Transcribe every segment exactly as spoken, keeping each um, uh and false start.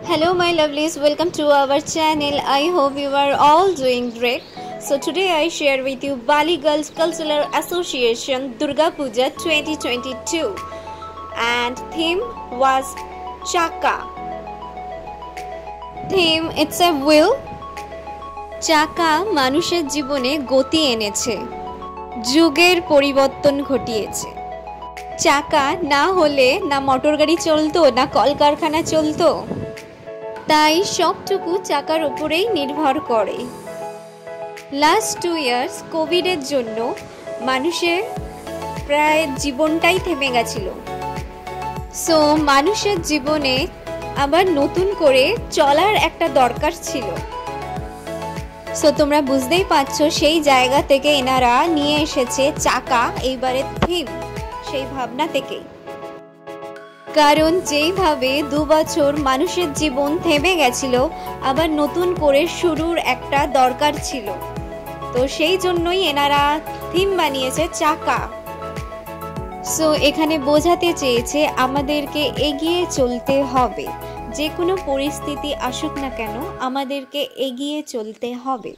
Hello my lovelies, welcome to our channel. I hope you are all doing great. So today I share with you Ballygunge Cultural Association Durga Puja twenty twenty-two and theme was Chaka. Theme it's a wheel. Chaka মানুষের জীবনে গতি এনেছে, যুগের পরিবর্তন ঘটিয়েছে। চাকা না হলে না মোটর গাড়ি চলতো না কলকারখানা চলতো, তাই সবটুকু চাকার উপরেই নির্ভর করে। লাস্ট টু ইয়ার্স কোভিডের জন্য মানুষের প্রায় জীবনটাই থেমে গেছিল। সো মানুষের জীবনে আবার নতুন করে চলার একটা দরকার ছিল। সো তোমরা বুঝতেই পারছো সেই জায়গা থেকে এনারা নিয়ে এসেছে চাকা এইবারে থিম, সেই ভাবনা থেকেই। কারণ যেইভাবে দু বছর মানুষের জীবন থেমে গেছিল, আবার নতুন করে শুরুর একটা দরকার ছিল। তো সেই জন্যই এনারা থিম বানিয়েছে চাকা। সো এখানে বোঝাতে চেয়েছে আমাদেরকে এগিয়ে চলতে হবে, যে কোনো পরিস্থিতি আসুক না কেন আমাদেরকে এগিয়ে চলতে হবে।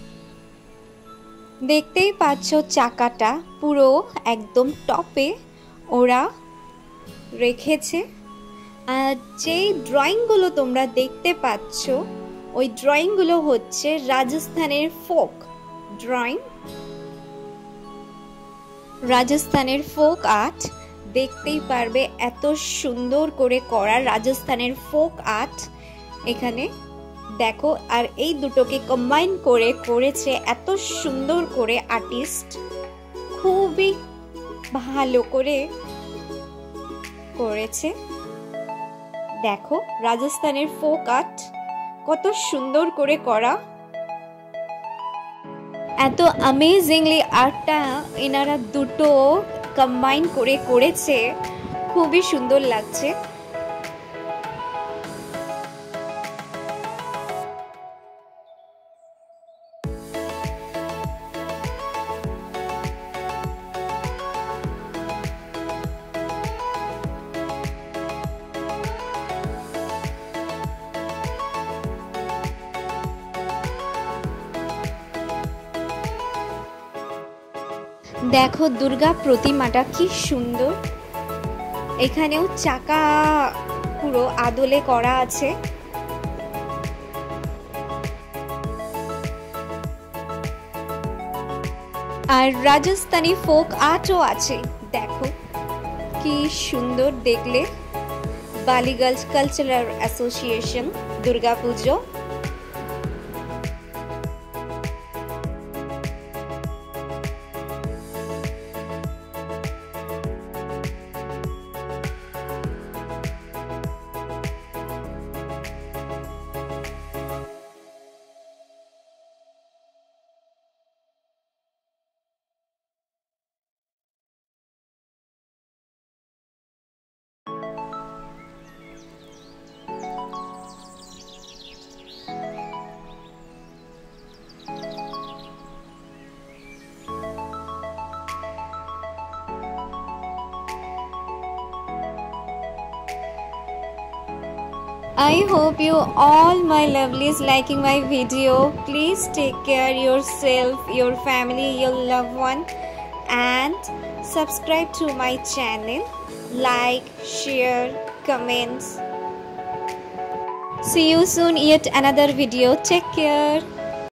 দেখতেই পাচ্ছ চাকাটা পুরো একদম টপে ওরা রেখেছে। আর যেই ড্রয়িংগুলো তোমরা দেখতে পাচ্ছ ওই ড্রয়িংগুলো হচ্ছে রাজস্থানের ফোক ড্রয়িং, রাজস্থানের ফোক আর্ট। দেখতেই পারবে এত সুন্দর করে করা রাজস্থানের ফোক আর্ট এখানে দেখো। আর এই দুটোকে কম্বাইন করে করেছে এত সুন্দর করে আর্টিস্ট, খুবই ভালো করে করেছে। দেখো রাজস্থানের ফোক আর্ট কত সুন্দর করে করা, এত অ্যামেজিংলি আর্টটা এনারা দুটো কম্বাইন করে করেছে, খুবই সুন্দর লাগছে। দেখো দুর্গা প্রতিমাটা কি সুন্দর, এখানেও চাকা পুরো আদলে করা আছে। আর রাজস্থানী ফোক আর্টও আছে, দেখো কি সুন্দর দেখলে। Ballygunge cultural association Durga Puja. I hope you all my lovelies liking my video. Please take care yourself, your family, your loved one, and subscribe to my channel. Like, share, comments. See you soon yet another video. Take care.